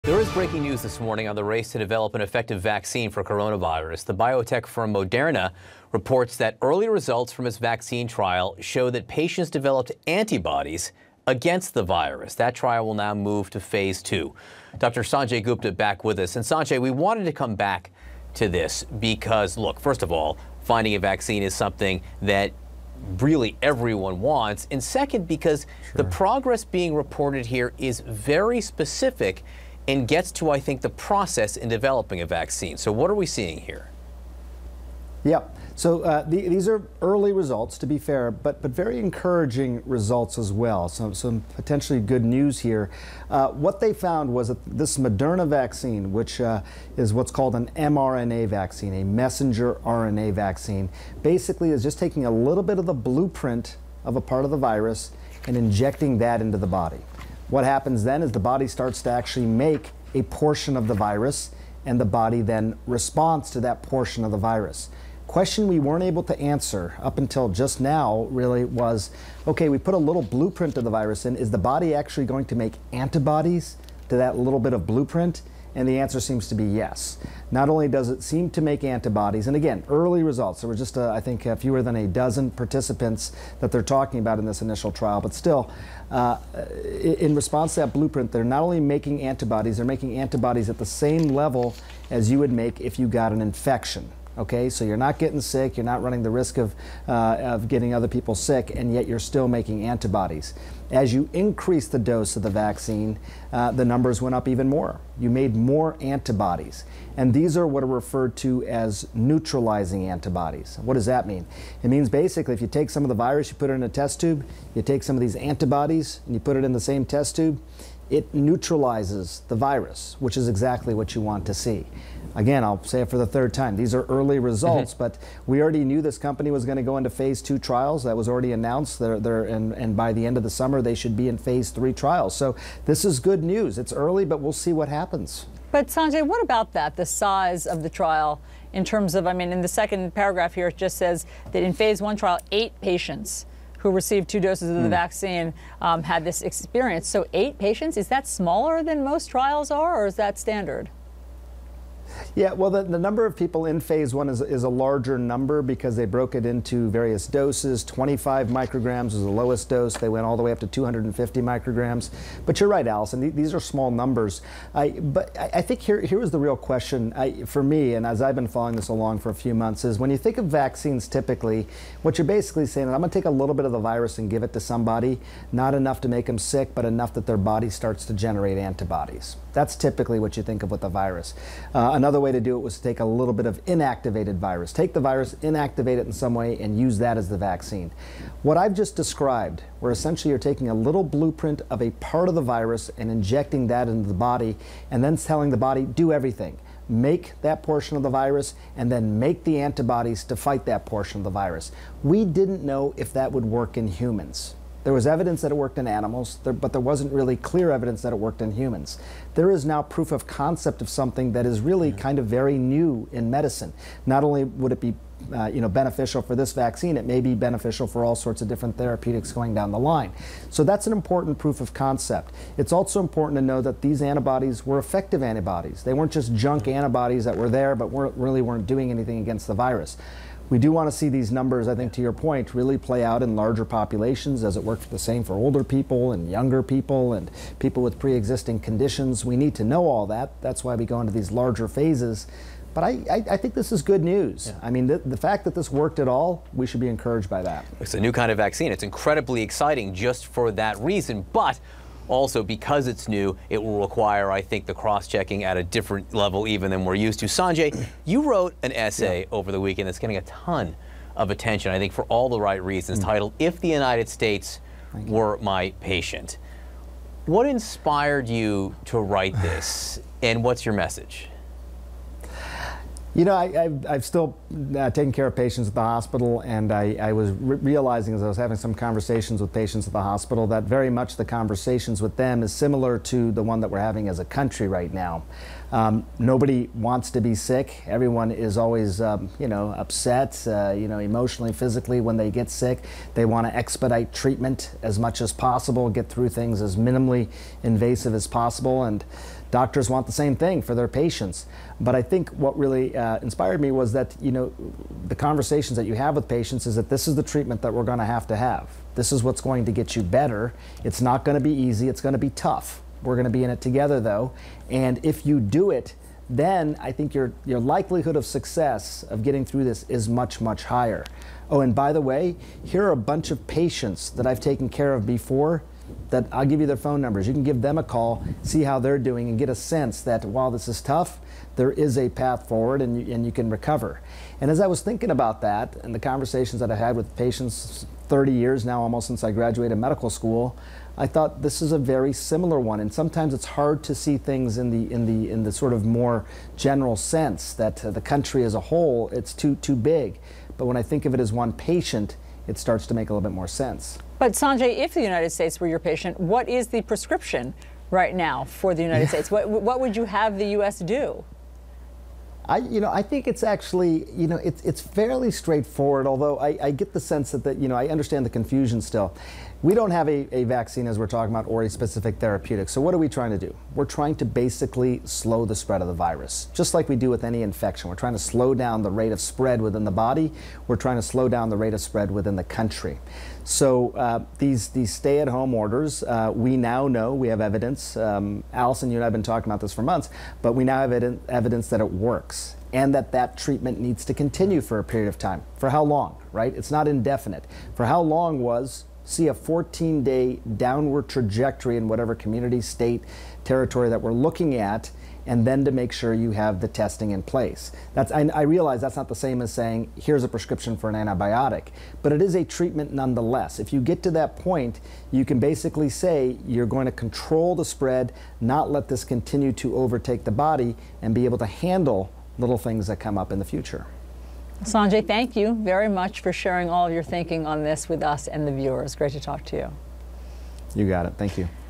There is breaking news this morning on the race to develop an effective vaccine for coronavirus. The biotech firm Moderna reports that early results from its vaccine trial show that patients developed antibodies against the virus. That trial will now move to phase 2. Dr. Sanjay Gupta back with us. And Sanjay, we wanted to come back to this because, look, first of all, finding a vaccine is something that really everyone wants. And second, because the progress being reported here is very specific and gets to, I think, the process in developing a vaccine. So what are we seeing here? Yeah, so these are early results, to be fair, but very encouraging results as well. So some potentially good news here. What they found was that this Moderna vaccine, which is what's called an mRNA vaccine, a messenger RNA vaccine, basically is just taking a little bit of the blueprint of a part of the virus and injecting that into the body. What happens then is the body starts to actually make a portion of the virus, and the body then responds to that portion of the virus. Question we weren't able to answer up until just now really was, okay, we put a little blueprint of the virus in. Is the body actually going to make antibodies to that little bit of blueprint? And the answer seems to be yes. Not only does it seem to make antibodies, and again, early results. There were just, I think, fewer than a dozen participants that they're talking about in this initial trial, but still, in response to that blueprint, they're not only making antibodies, they're making antibodies at the same level as you would make if you got an infection. Okay, so you're not getting sick, you're not running the risk of getting other people sick, and yet you're still making antibodies. As you increase the dose of the vaccine, the numbers went up even more. You made more antibodies. And these are what are referred to as neutralizing antibodies. What does that mean? It means basically if you take some of the virus, you put it in a test tube, you take some of these antibodies, and you put it in the same test tube, it neutralizes the virus, which is exactly what you want to see. Again, I'll say it for the third time. These are early results, but we already knew this company was going to go into phase 2 trials. That was already announced. And by the end of the summer, they should be in phase 3 trials. So this is good news. It's early, but we'll see what happens. But Sanjay, what about that, the size of the trial in terms of, I mean, in the second paragraph here, it just says that in phase 1 trial, 8 patients who received 2 doses of the vaccine had this experience. So 8 patients, is that smaller than most trials are, or is that standard? Yeah, well, the number of people in phase 1 is a larger number because they broke it into various doses. 25 micrograms was the lowest dose. They went all the way up to 250 micrograms. But you're right, Allison, these are small numbers. But I think here was the real question for me, and as I've been following this along for a few months, is when you think of vaccines typically, what you're basically saying is I'm going to take a little bit of the virus and give it to somebody, not enough to make them sick, but enough that their body starts to generate antibodies. That's typically what you think of with the virus. Another way to do it was to take a little bit of inactivated virus. Take the virus, inactivate it in some way, and use that as the vaccine. What I've just described, where essentially you're taking a little blueprint of a part of the virus and injecting that into the body, and then telling the body, do everything. Make that portion of the virus, and then make the antibodies to fight that portion of the virus. We didn't know if that would work in humans. There was evidence that it worked in animals, but there wasn't really clear evidence that it worked in humans. There is now proof of concept of something that is really kind of very new in medicine. Not only would it be beneficial for this vaccine, it may be beneficial for all sorts of different therapeutics going down the line. So that's an important proof of concept. It's also important to know that these antibodies were effective antibodies. They weren't just junk antibodies that were there but really weren't doing anything against the virus. We do want to see these numbers, I think, to your point, really play out in larger populations. Does it work the same for older people and younger people and people with pre-existing conditions? We need to know all that. That's why we go into these larger phases. But I think this is good news. Yeah. I mean, the fact that this worked at all, we should be encouraged by that. It's a new kind of vaccine. It's incredibly exciting just for that reason. But also, because it's new, it will require, I think, the cross-checking at a different level even than we're used to. Sanjay, you wrote an essay over the weekend that's getting a ton of attention, I think, for all the right reasons, titled, "If the United States Were My Patient." What inspired you to write this, and what's your message? You know, I've still taken care of patients at the hospital, and I was realizing as I was having some conversations with patients at the hospital that very much the conversations with them is similar to the one that we're having as a country right now. Nobody wants to be sick. Everyone is always, upset, emotionally, physically when they get sick. They want to expedite treatment as much as possible, get through things as minimally invasive as possible, and Doctors want the same thing for their patients. But I think what really inspired me was that, the conversations that you have with patients is that this is the treatment that we're going to have. This is what's going to get you better. It's not going to be easy. It's going to be tough. We're going to be in it together, though. And if you do it, then I think your likelihood of success of getting through this is much, much higher. Oh, and by the way, here are a bunch of patients that I've taken care of before that I'll give you their phone numbers. You can give them a call, see how they're doing, and get a sense that while this is tough, there is a path forward and you can recover. And as I was thinking about that and the conversations that I had with patients 30 years now, almost since I graduated medical school, I thought this is a very similar one. And sometimes it's hard to see things in the sort of more general sense that the country as a whole, it's too big. But when I think of it as one patient, it starts to make a little bit more sense. But Sanjay, if the United States were your patient, what is the prescription right now for the United States? What would you have the U.S. do? I think it's actually, it's fairly straightforward, although I get the sense that, I understand the confusion still. We don't have a vaccine, as we're talking about, or a specific therapeutic. So what are we trying to do? We're trying to basically slow the spread of the virus, just like we do with any infection. We're trying to slow down the rate of spread within the body. We're trying to slow down the rate of spread within the country. So these stay-at-home orders, we now know, we have evidence. Allison, you and I have been talking about this for months, but we now have evidence that it works and that treatment needs to continue for a period of time. For how long, right? It's not indefinite. For how long was see a 14-day downward trajectory in whatever community, state, territory that we're looking at, and then to make sure you have the testing in place. I realize that's not the same as saying, here's a prescription for an antibiotic, but it is a treatment nonetheless. If you get to that point, you can basically say you're going to control the spread, not let this continue to overtake the body, and be able to handle little things that come up in the future. Sanjay, thank you very much for sharing all of your thinking on this with us and the viewers. Great to talk to you. You got it. Thank you.